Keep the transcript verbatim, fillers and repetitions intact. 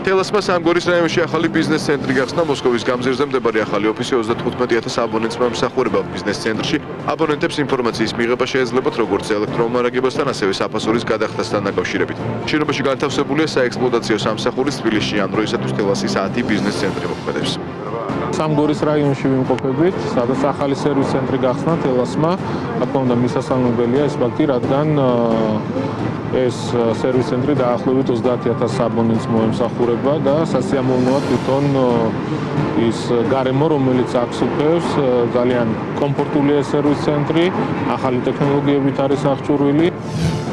თელასმა სამგორის რაიონში ახალი ბიზნეს ცენტრი გახსნა. მოსკოვის გამზირზე მდებარე ახალი ოფისი ოცდათხუთმეტი ათას აბონენტს მოემსახურება. ბიზნეს ცენტრში აბონენტებს ინფორმაციის მიღება შეეძლებათ როგორც ელექტრომომარაგებასთან, ასევე საფასურის გადახდასთან დაკავშირებით. შენობაში განთავსებულია საექსპლუატაციო სამსახურის თბილისში ამ დროისათვის თელასის ათი ბიზნეს ცენტრი მოქმედებს. სამგორის რაიონში ვიმყოფებით, სადაც ახალი სერვის ცენტრი გახსნა თელასმა. რა თქმა უნდა, მისასალმებელია ეს ფაქტი, რადგან ეს სერვის ცენტრი დაახლოებით ოცდაათი ათას აბონენტს მოემსახურება და სასიამოვნოა თვითონ ის გარემო, რომელიც აქვს უფლებს, ძალიან კომფორტულია სერვის ცენტრი, ახალი ტექნოლოგიებით არის აღჭურვილი.